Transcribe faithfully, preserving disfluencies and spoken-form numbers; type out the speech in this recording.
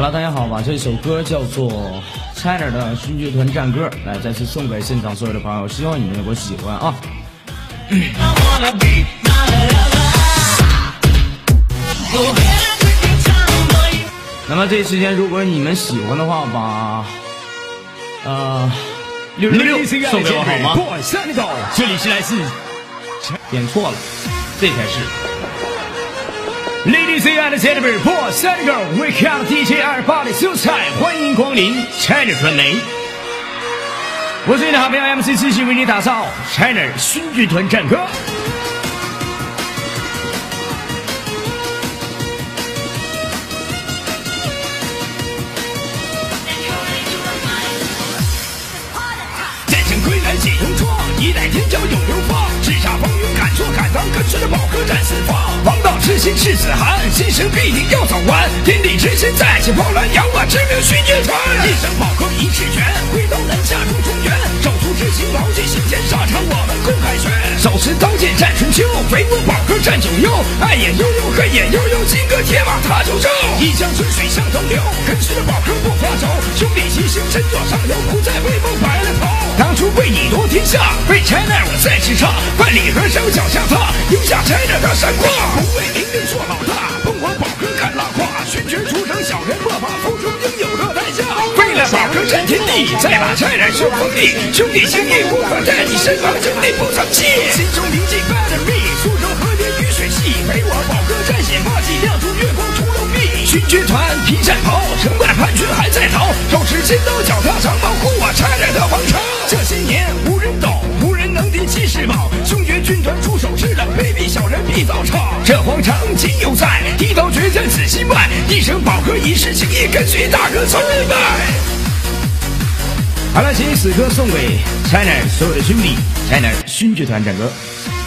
Hello， 大家好吧，这首歌叫做 China 的勋乐团战歌，来再次送给现场所有的朋友，希望你们能够喜欢啊。那么这一时间，如果你们喜欢的话吧，呃，六六六送给我好吗？这里是来自，点错了，这才是。Ladies and gentlemen, boys and girls, we come D J 二八的秀才，欢迎光临 China 传媒。我是你的好朋友 M C 继续为你打造 China 勋乐团战歌。战胜归来几勇壮，一代天骄永流芳。叱咤风云敢做敢当，跟随着宝哥战四方。王道之心赤子寒，今生必定要走完。天地之心再起波澜，扬我之名勋乐团。一生宝哥一尺拳，挥刀南下入中原。手足之心牢记心间，沙场我们共凯旋。手持刀剑战春秋，飞过宝哥战九幽。爱眼悠悠，恨眼悠悠，金戈铁马踏九州。一江春水向东流，跟随着宝哥不发愁。兄弟齐心身作上游，不再为梦白了头。当初为你夺天下，为 China 我在叱咤，万里河山脚下踏，留下 China 的闪光。不为名利做老大，凤凰宝哥敢拉胯，勋爵出征小人莫怕，付出应有的代价。为了宝哥战天地，再把 China 收封地，兄弟情义无可在你身旁，兄弟不曾弃。心中铭记 battery， 苏州河边雨水细，陪我宝哥战险霸气，亮出月光出肉壁。勋爵团披战袍，城外叛军还在逃，手持金刀脚踏长矛，护我 China 的皇城。这些年无人懂，无人能敌气势猛，兄爵军团出手制冷，卑鄙小人必遭抄。这皇城今犹在，一刀决战此心外，一生宝哥一世情义，跟随大哥从未败。好了，请此刻送给 China 所有的兄弟 ，China 勋乐团战歌。